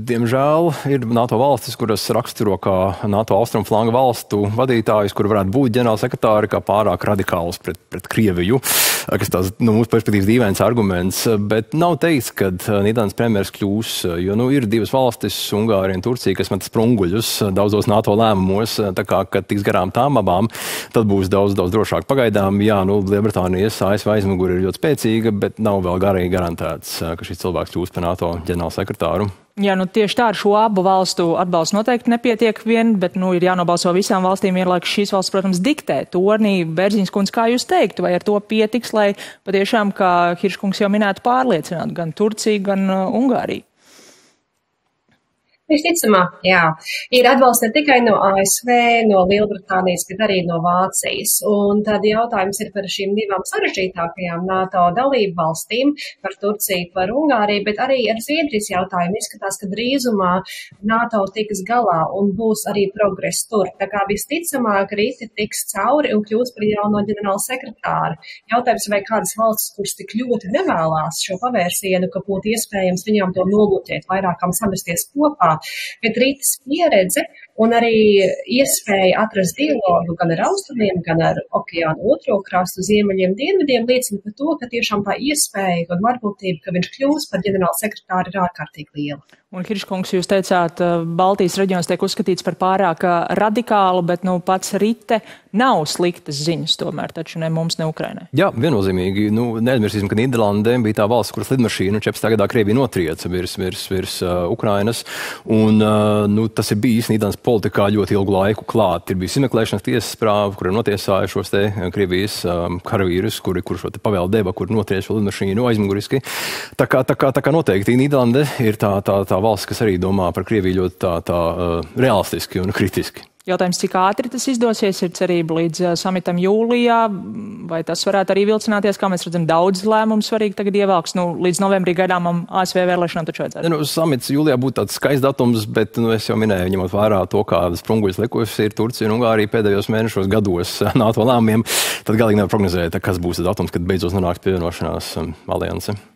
diemžēl, ir NATO valstis, kuras raksturo kā NATO austrumu flanga valstu vadītājus, kur varētu būt ģenerālsekretāri kā pārāk radikāls pret Krieviju, kas tās, mūsu perspektīvas dīvains arguments, bet nav teikts, ka Nīderlandes premjeras kļūs, jo, ir divas valstis, Ungārija un Turcija, kas met sprunguļus daudzos NATO lēmumos, tā kā, kad tiks garām tām abām, tad būs daudz drošāk. Pagaidām, jā, Lielbritānijas ASV aizmugure ir ļoti spēcīga, bet nav vēl garīgi garantēts, ka šis cilvēks kļūs par NATO ģenerālsekretāru. Jā, tieši tā ar šo abu valstu atbalstu noteikti nepietiek vien, bet, ir jānobalso visām valstīm vienlaikus šīs valsts, protams, diktē tornī. Bērziņas kundze, kā jūs teiktu, vai ar to pietiks, lai patiešām, kā Hirškungs jau minētu, pārliecinātu gan Turciju, gan Ungāriju? Visticamāk, jā. Ir atbalsts ne tikai no ASV, no Lielbritānijas, bet arī no Vācijas. Un tad jautājums ir par šīm divām sarežģītākajām NATO dalību valstīm, par Turciju, par Ungāriju, bet arī ar Zviedrijas jautājumu izskatās, ka drīzumā NATO tiks galā un būs arī progress tur. Tā kā visticamāk rīti tiks cauri un kļūs par jauno ģenerāla sekretāru. Jautājums, vai kādas valstis, kuras tik ļoti nevēlās šo pavērsienu, ka būtu iespējams viņām to nogluķēt, vairākām samesties kopā. Bet Rītas pieredze un arī iespēja atrast dialogu gan ar austrumiem, gan ar okeānu otro krastu, ziemeļiem, dienvidiem liecina par to, ka tiešām tā iespēja un varbūtība, ka viņš kļūs par ģenerāla sekretāru, ir ārkārtīgi liela. Un, Hirškungs, jūs teicāt, Baltijas reģions tiek uzskatīts par pārāk radikālu, bet pats Rite nav sliktas ziņas tomēr, taču ne mums, ne Ukrainai. Jā, viennozīmīgi. Neaizmirsīsim, ka Nīderlande bija tā valsts, kuras lidmašīnu 14. gadā Krievija notrieca virs Ukrainas. Un tas ir bijis Nīderlandes politikā ļoti ilgu laiku klāt. Ir bijis izmeklēšanas tiesas prāva, kur ir notiesājuši šos te Krievijas karavīrus, kuri šo te pavēlu deva, kur notriec šo lidmašīnu aizmuguriski. Tā kā noteikti Nīderlande ir tā valsts, kas arī domā par Krieviju ļoti tā realistiski un kritiski. Jautājums, cik ātri tas izdosies, ir cerība līdz samitam jūlijā, vai tas varētu arī vilcināties, kā mēs redzam, daudz lēmumu svarīgi tagad ievelks, līdz novembrī gaidāmām ASV vēlēšanām taču vajadzētu. Samits jūlijā būtu tāds skaists datums, bet es jau minēju, ņemot vērā to, kādas sprunguļas likusi ir Turcija un Ungārija pēdējos mēnešos gados NATO lēmumiem, tad galīgi nevar prognozēt, kas būs tas datums, kad beidzot nonāks pievienošanās alianse.